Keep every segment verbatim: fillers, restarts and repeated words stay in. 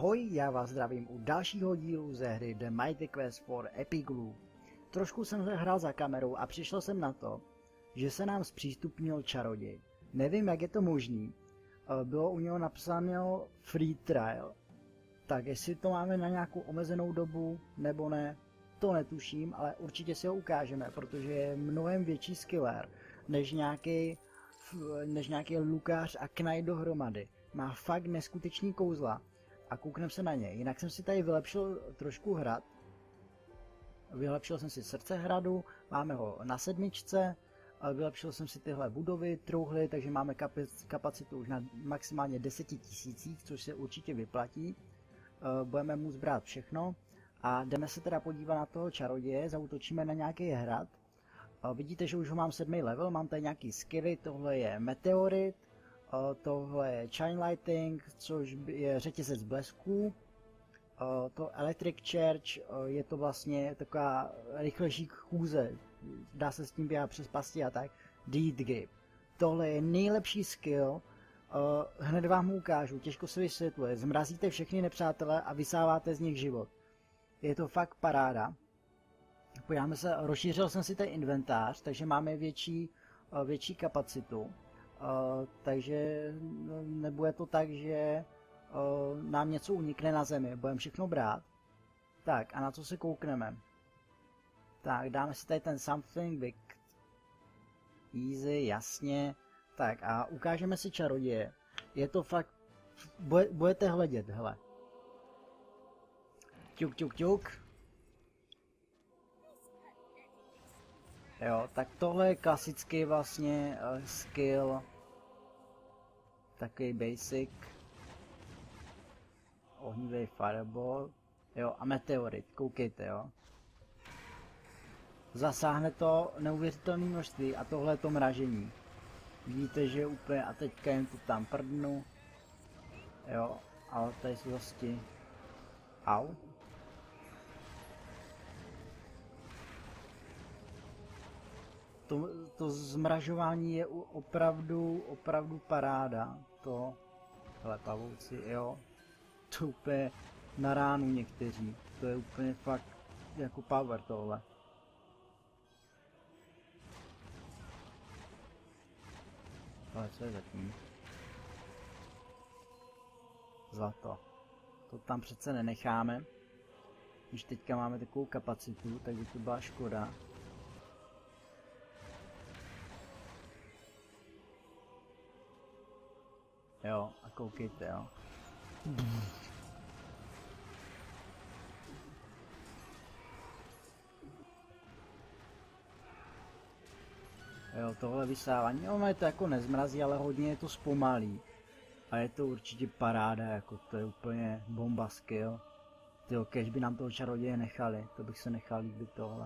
Ahoj, já vás zdravím u dalšího dílu ze hry The Mighty Quest for Epic Blue. Trošku jsem hrál za kamerou a přišel jsem na to, že se nám zpřístupnil čaroděj. Nevím, jak je to možný. Bylo u něho napsáno free trial. Tak jestli to máme na nějakou omezenou dobu nebo ne, to netuším, ale určitě si ho ukážeme, protože je mnohem větší skiller než nějaký než nějaký lukář a knight dohromady. Má fakt neskutečný kouzla a koukneme se na ně. Jinak jsem si tady vylepšil trošku hrad. Vylepšil jsem si srdce hradu, máme ho na sedmičce, vylepšil jsem si tyhle budovy, trouhly, takže máme kapacitu už na maximálně deset tisících, což se určitě vyplatí. Budeme muset brát všechno a jdeme se teda podívat na toho čaroděje, zaútočíme na nějaký hrad. Vidíte, že už ho mám sedmý level, mám tady nějaký skilly, tohle je meteorit, tohle je chain lighting, což je řetězec blesků, to electric charge, je to vlastně taková rychlejší chůze, dá se s tím běhat přes pasti a tak, deed grip. Tohle je nejlepší skill, hned vám ho ukážu, těžko se vysvětluje, zmrazíte všechny nepřátele a vysáváte z nich život. Je to fakt paráda. Podíváme se, rozšířil jsem si ten inventář, takže máme větší, větší kapacitu. Uh, takže nebude to tak, že uh, nám něco unikne na zemi, budeme všechno brát. Tak a na co se koukneme? Tak dáme si tady ten something big. Easy, jasně. Tak a ukážeme si čaroděje. Je to fakt, bude, budete hledět, hele. Ťuk, ťuk, ťuk. Jo, tak tohle je klasický vlastně uh, skill. Takový basic. Ohnivý fireball. Jo, a meteorit, koukejte, jo. Zasáhne to neuvěřitelné množství a tohle je to mražení. Vidíte, že úplně, a teďka jen to tam prdnu. Jo, ale tady jsou vlastně... Au. To, to zmražování je opravdu, opravdu paráda. To, hele, pavouci, jo, to úplně na ránu někteří. To je úplně fakt jako power tohle. Ale co je zatím? Zlato. To tam přece nenecháme. Když teďka máme takovou kapacitu, tak by to byla škoda. Jo, a koukejte, jo. Jo, tohle vysávání, ono je to jako nezmrazí, ale hodně je to zpomalí. A je to určitě paráda, jako to je úplně bomba skill. Tyjo, kež by nám toho čaroděje nechali, to bych se nechal líbit tohle.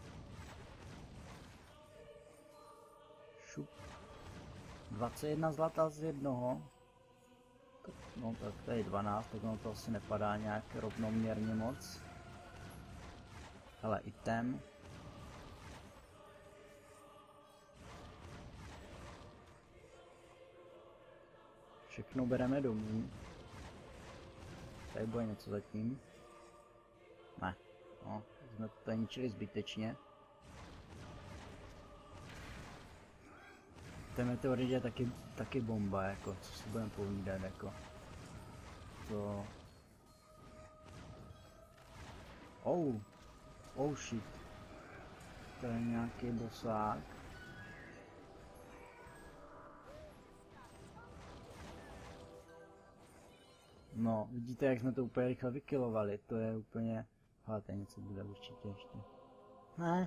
Šup. dvacet jedna zlata z jednoho. No tak to je dvanáct, tak ono to asi nepadá nějak rovnoměrně moc. Hele, item. Všechno bereme domů. Tady bude něco zatím. Ne, no, jsme to tady ničili zbytečně. Ten meteorit je taky, taky bomba, jako, co si budeme povídat, jako. To... Oh, oh shit. To je nějaký bosák. No, vidíte, jak jsme to úplně rychle vykilovali, to je úplně... Hele, tady něco bude určitě ještě. Ne.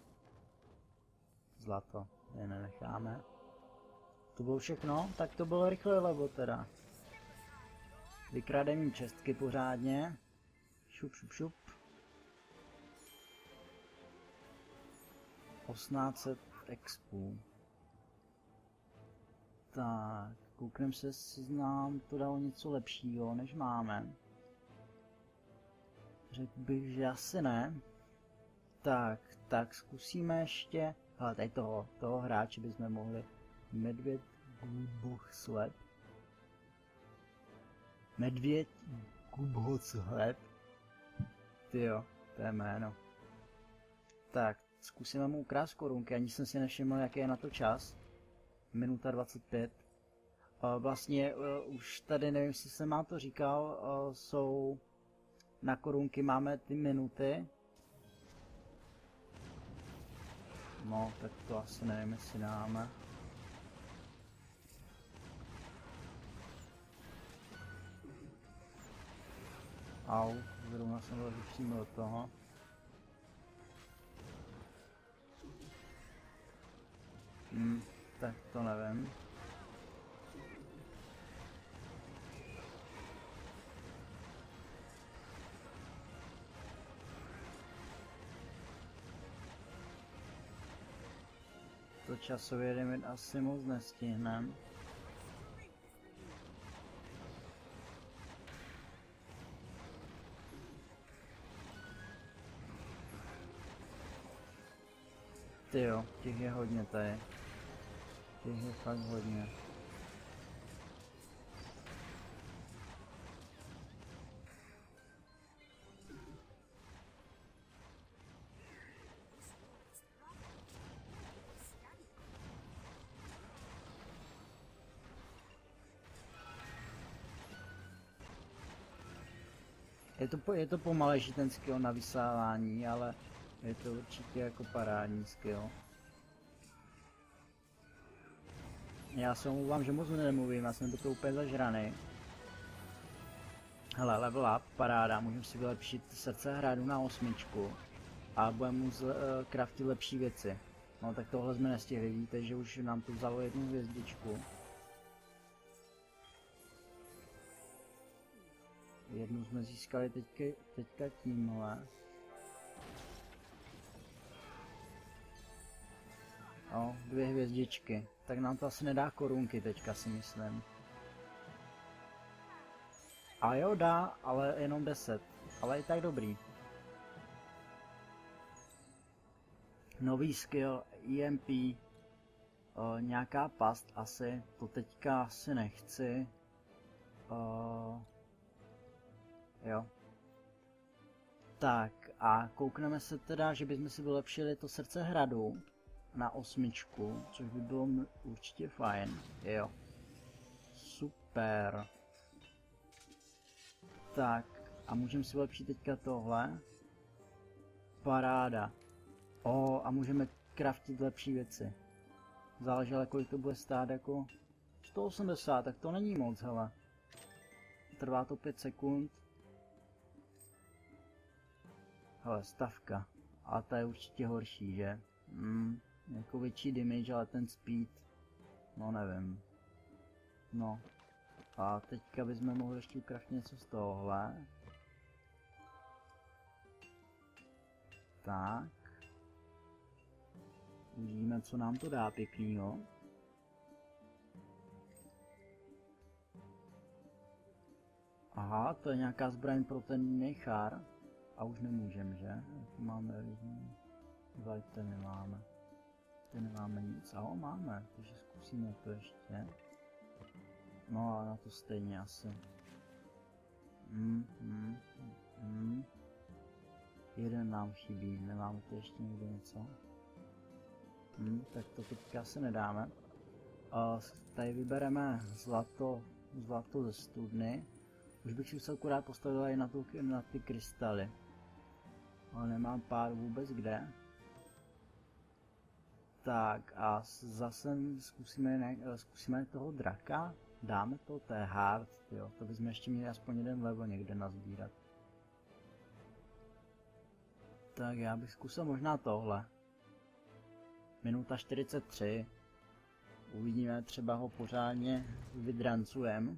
Zlato, je nenecháme. To bylo všechno, tak to bylo rychle level teda. Vykradení čestky pořádně. Šup, šup, šup. osmnáct set expů. Tak, kouknem se, si nám to dalo něco lepšího, než máme. Řekl bych, že asi ne. Tak, tak zkusíme ještě... Hele, tady toho, toho hráče bychom mohli... Medvěd Buch sled. Medvěd Kubhoc-hled. Tyjo, to je jméno. Tak, zkusíme mu ukrást korunky, ani jsem si nevšiml, jaký je na to čas. Minuta dvacet pět. Vlastně uh, už tady, nevím, jestli jsem vám to říkal, uh, jsou na korunky máme ty minuty. No, tak to asi nevím, jestli dáme. Au, zrovna jsem byl přímo do toho. Hmm, tak to nevím. To časově limit asi moc nestihnem. Tyjo, těch je hodně tady. Těch je fakt hodně. Je to, je to pomalejší ten skill na vysávání, ale je to určitě jako parádní skill. Já se omlouvám, že moc nemluvím, já jsem do toho úplně zažraný. Hele, level up, paráda, můžeme si vylepšit srdce hradu na osmičku. A budeme mu uh, craftit lepší věci. No tak tohle jsme nestihli, vidíte, že už nám to vzalo jednu hvězdičku. Jednu jsme získali teďka, teďka tímhle. O, dvě hvězdičky. Tak nám to asi nedá korunky teďka, si myslím. A jo, dá, ale jenom deset. Ale i tak dobrý. Nový skill, E M P. O, nějaká past asi. To teďka asi nechci. O, jo. Tak a koukneme se teda, že bychom si vylepšili to srdce hradu na osmičku, což by bylo určitě fajn. Jo. Super. Tak a můžeme si vylepšit teďka tohle. Paráda. O, a můžeme craftit lepší věci. Záleží, ale kolik to bude stát, jako sto osmdesát, tak to není moc, hele. Trvá to pět sekund. Hele, stavka. A ta je určitě horší, že? Hmm, jako větší damage, ale ten speed, no nevím. No. A teďka bychom mohli ještě ukraftit něco z tohohle. Tak. Uvidíme, co nám to dá pěknýho. Aha, to je nějaká zbraň pro ten nechár. A už nemůžem, že? Tu máme různý. Dva itemy máme. Ty nemáme nic. A o, máme, takže zkusíme to ještě. No a na to stejně asi. Mm, mm, mm. Jeden nám chybí, nemáme to ještě někde něco. Mm, tak to teďka asi nedáme. A tady vybereme zlato, zlato ze studny. Už bych si se akorát postavil i na, tu, na ty krystaly. Ale nemám pár vůbec kde. Tak a zase zkusíme, ne, zkusíme toho draka. Dáme to, to je hard, jo. To bychom ještě měli aspoň jeden level někde nazbírat. Tak já bych zkusil možná tohle. Minuta čtyřicet tři. Uvidíme, třeba ho pořádně vydrancujeme.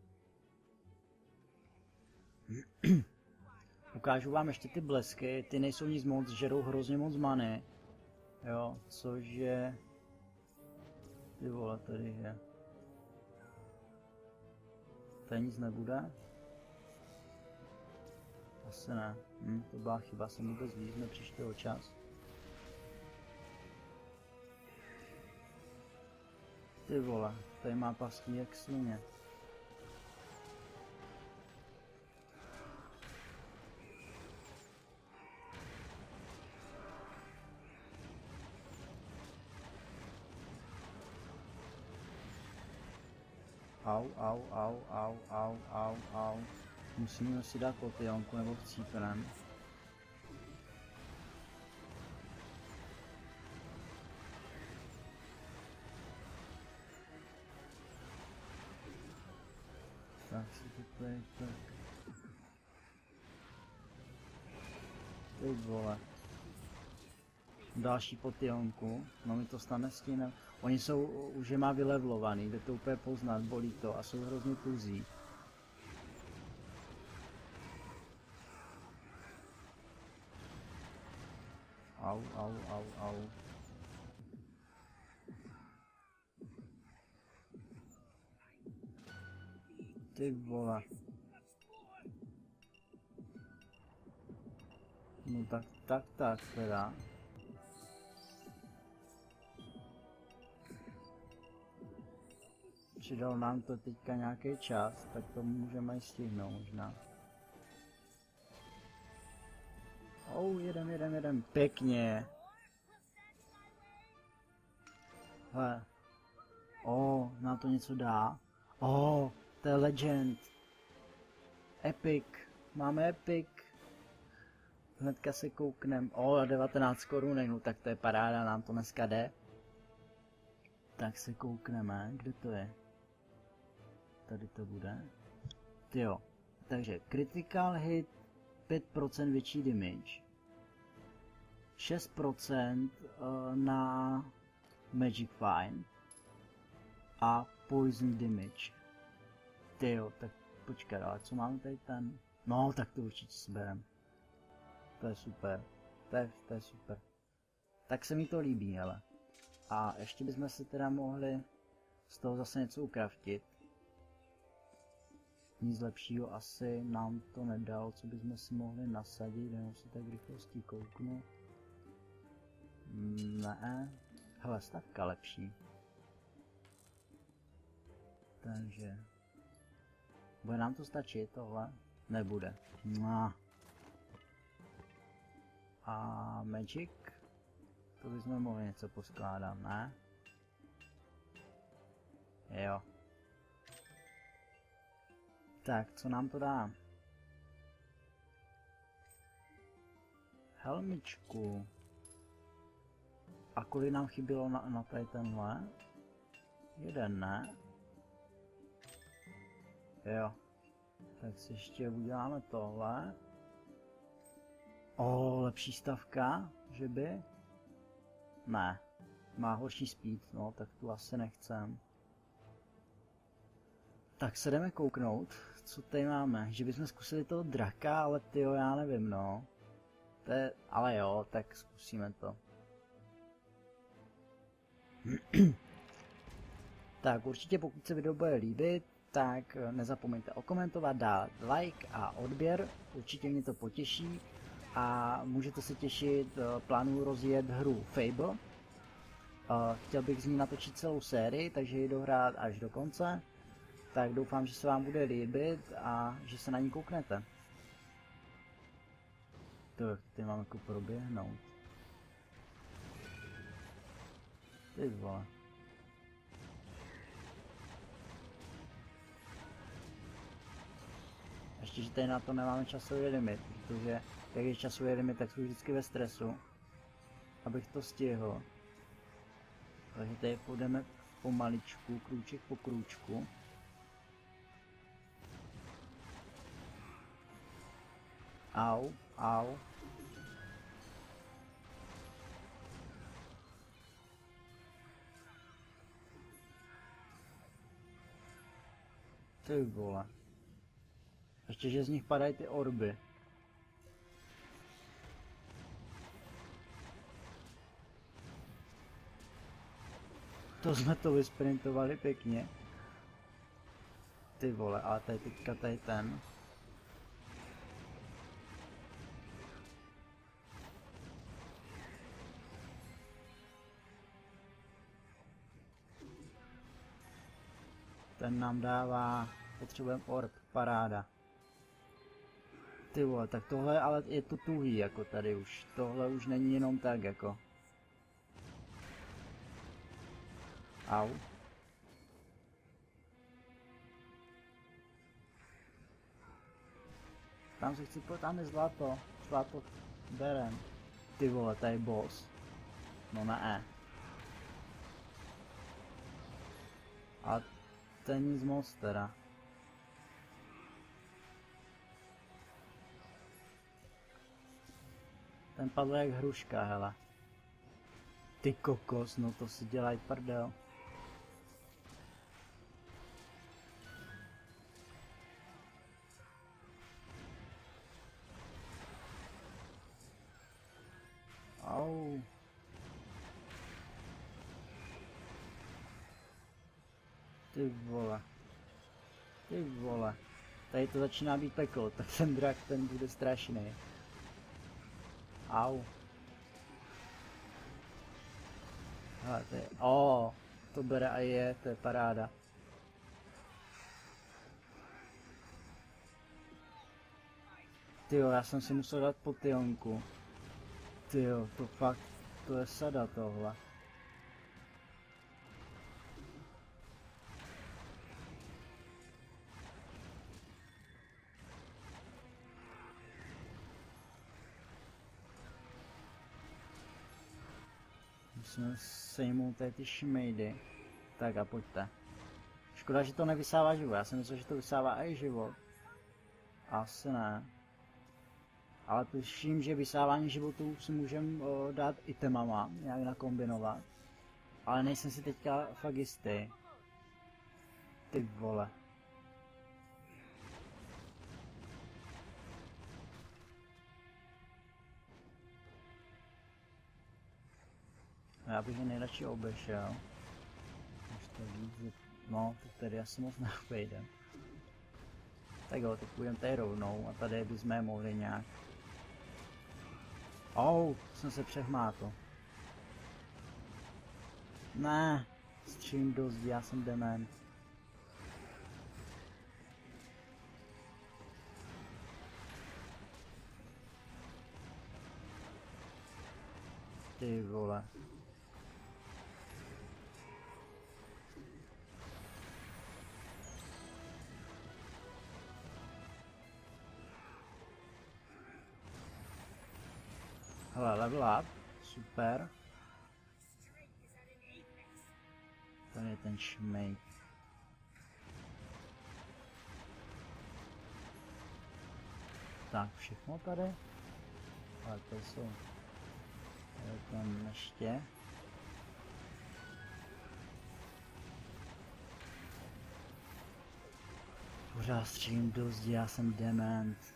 Ukážu vám ještě ty blesky, ty nejsou nic moc, žerou hrozně moc many. Jo, což je... Ty vole, tady je. Tady nic nebude? Asi ne. Hm, to byla chyba, jsem vůbec víc nepřišel čas. Ty vole, tady má pastí jak svině. Au, au, au, au, au, au, au. Musíme si dát potionku nebo chcípnem. Tak si to tady tak. Ty vole. Další potionku. No mi to stane s tím. Oni jsou, už je má vylevlovaný, jde to úplně poznat, bolí to a jsou hrozně tuzí. Au, au, au, au. Ty vole. No tak, tak, tak teda. Přidal nám to teďka nějaký čas, tak to můžeme i stihnout možná. Oh, jedem, jedem, jedem, pěkně. Hele. Oh, nám to něco dá. Oh, to je legend. Epic. Máme epic. Hnedka se kouknem. Oh, devatenáct korunek, no tak to je paráda, nám to dneska jde. Tak se koukneme, kde to je. Tady to bude. Jo, takže critical hit pět procent větší damage. šest procent na Magic Find. A poison damage. Tyjo, tak počkej, ale co máme tady ten? No, tak to určitě sberem. To je super. To je, to je super. Tak se mi to líbí, hele. A ještě bychom si teda mohli z toho zase něco ukraftit. Nic lepšího asi nám to nedalo, co bychom si mohli nasadit, jenom si tak rychlostí kouknu. Ne, hele, stavka lepší. Takže... Bude nám to stačit tohle? Nebude. No. A Magic? To bychom mohli něco poskládat, ne? Jo. Tak, co nám to dá? Helmičku. A kolik nám chybělo na, na tady tenhle? Jeden, ne? Jo. Tak si ještě uděláme tohle. O, lepší stavka, že by? Ne. Má horší speed, no, tak tu asi nechcem. Tak se jdeme kouknout, co tady máme. Že bychom zkusili toho draka, ale tyjo, já nevím, no. To je, ale jo, tak zkusíme to. Tak určitě pokud se video bude líbit, tak nezapomeňte okomentovat, dát like a odběr, určitě mě to potěší. A můžete se těšit, plánuju rozjet hru Fable. Chtěl bych z ní natočit celou sérii, takže ji dohrát až do konce. Tak doufám, že se vám bude líbit a že se na ní kouknete. Tak, ty mám jako proběhnout. Ty vole. Ještě, že tady na to nemáme časový limit, protože jak je časový limit, tak jsou vždycky ve stresu. Abych to stihl. Takže tady půjdeme pomaličku, krůček po krůčku. Au, au. Ty vole. Ještě, že z nich padají ty orby. To jsme to vysprintovali pěkně. Ty vole, ale tady teďka tady ten. Ten nám dává, potřebujeme orb, paráda. Ty vole, tak tohle ale je to tuhý jako tady už. Tohle už není jenom tak jako. Au. Tam se chci pojít, tam je zlato. Zlato berem. Ty vole, tady boss. No ne. A to je nic moc teda. Ten padl jak hruška, hele. Ty kokos, no to si dělaj prdel. Au. Ty vole. Ty vole. Tady to začíná být peklo, tak ten drak ten bude strašný. Au. Hele, to je... Oh, to bere a je, to je paráda. Tyjo, já jsem si musel dát potionku. Tyjo, to fakt, to je sada tohle. Musíme sejmout tady ty šmejdy. Tak a pojďte. Škoda, že to nevysává život, já jsem myslel, že to vysává i život. Asi ne. Ale tuším, že vysávání životů si můžeme uh, dát itemama, nějak nakombinovat. Ale nejsem si teďka fakt jistý. Ty vole. Já bych je nejradši obešel. Už to víc, no, tak tady asi moc neobejdem. Tak jo, tak půjdeme tady rovnou a tady bychom mohli nějak. Ou, jsem se přehmátl. Ne, střím do zdi, já jsem dement. Ty vole. Hele, level up, super. Tady je ten šmejk. Tak, všechno tady. Ale to jsou... Tady tam ještě. Pořád střílím do zdi, já jsem dement.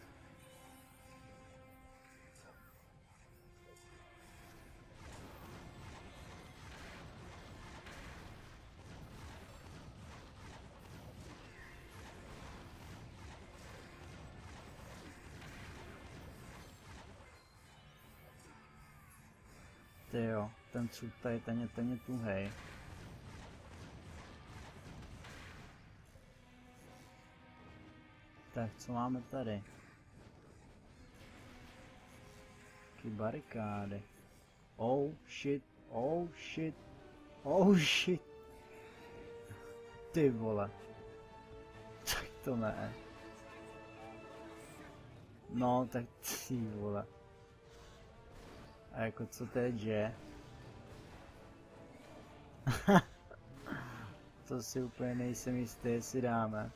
Ty jo, ten cud tady, ten je, ten je tuhej. Tak, co máme tady? Taky barikády. Oh shit, oh shit, oh shit. Ty vole. Tak to ne. No, tak ty vole. A jako co teď je? To si úplně nejsem jistý, jestli dáme.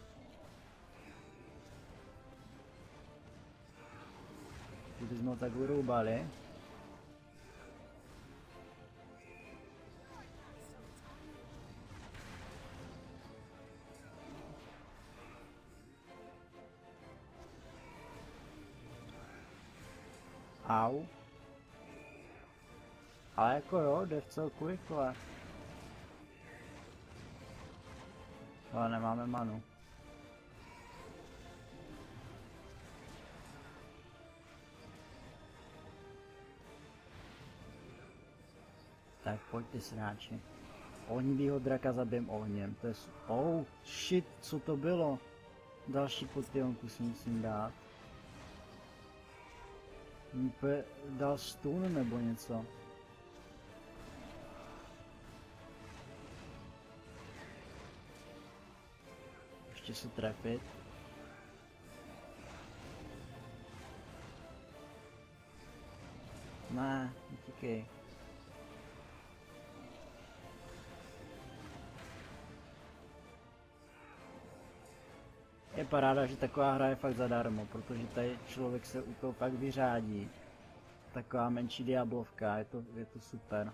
Kdybychom ho tak uroubali. Au. Ale jako jo, jde v celku rychle. Ale nemáme manu. Tak pojďte sráči. Ohnivýho draka zabijem ohněm. To je... Oh shit, co to bylo? Další potionku si musím dát. Úplně dal stun nebo něco. Ještě se trefit. Ne, utíkej. Je paráda, že taková hra je fakt zadarmo, protože tady člověk se u toho fakt vyřádí. Taková menší diablovka, je to, je to super.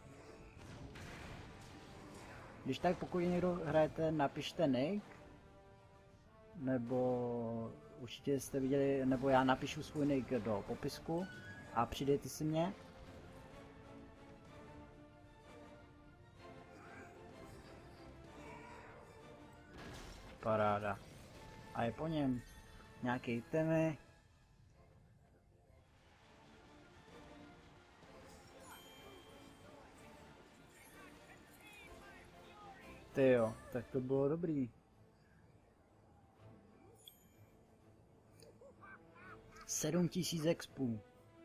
Když tak, pokud někdo hrajete, napište nick. Nebo určitě jste viděli, nebo já napíšu svůj nick do popisku a přidejte si mě. Paráda. A je po něm nějaké itemy. Tyjo, tak to bylo dobrý. sedm tisíc expů.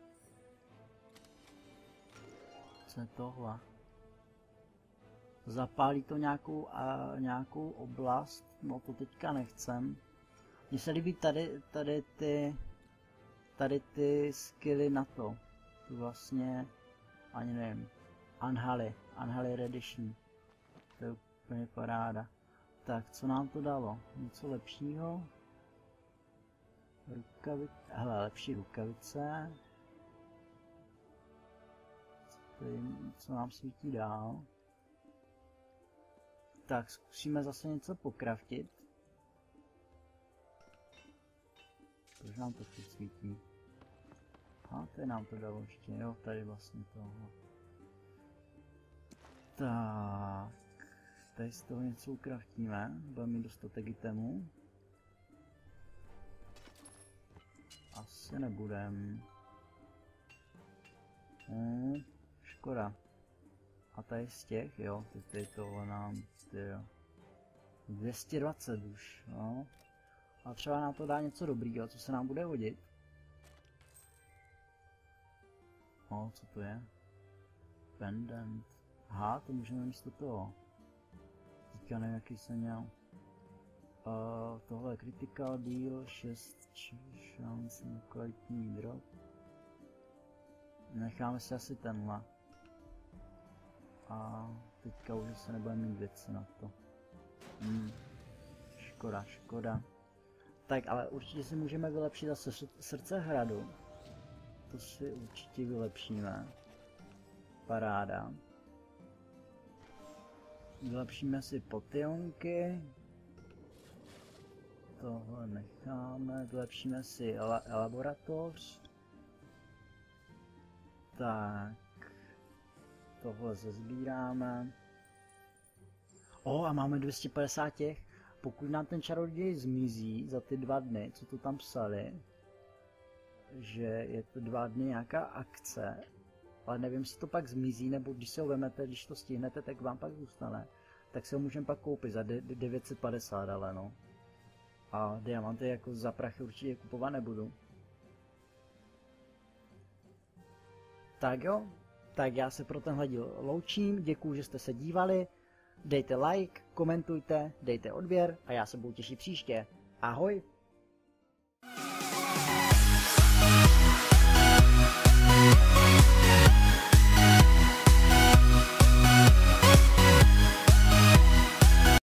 Co je tohle? Zapálí to nějakou, a, nějakou oblast? No to teďka nechcem. Mně se líbí tady, tady ty, tady ty skilly na to. Tu vlastně, ani nevím. Anhali, Anhali Redition. To je úplně paráda. Tak, co nám to dalo? Něco lepšího? Rukavice, hele, lepší rukavice. Co, tady, co nám svítí dál? Tak, zkusíme zase něco pokraftit. Proč nám to teď svítí? A tady nám to dalo ještě, jo, tady vlastně tohle. Tak, tady z toho něco ukraftíme, budeme mít dostatek itemů. Asi nebudem. Hmm, škoda. A tady z těch, jo, teď tady tohle nám, tyjo. dvě stě dvacet už, no. A třeba nám to dá něco dobrýho, co se nám bude hodit. O, co to je? Pendant. Aha, to můžeme místo toho. Teďka nevím, jaký jsem měl. Uh, tohle je critical deal, šest šance na kvalitní drop. Necháme si asi tenhle. A teďka už se nebudeme mít věci na to. Hmm. Škoda, škoda. Tak, ale určitě si můžeme vylepšit zase srdce hradu. To si určitě vylepšíme. Paráda. Vylepšíme si potionky. Tohle necháme. Vylepšíme si el laboratoř. Tak. Tohle zesbíráme. O, a máme dvě stě padesát těch. Pokud nám ten čaroděj zmizí za ty dva dny, co to tam psali, že je to dva dny nějaká akce, ale nevím, jestli to pak zmizí, nebo když se ho vemete, když to stihnete, tak vám pak zůstane, tak si ho můžeme pak koupit za devět set padesát, ale no. A diamanty jako za prachy určitě kupovat nebudu. Tak jo, tak já se pro tenhle díl loučím, děkuju, že jste se dívali, dejte like, komentujte, dejte odběr a já se budu těšit příště. Ahoj!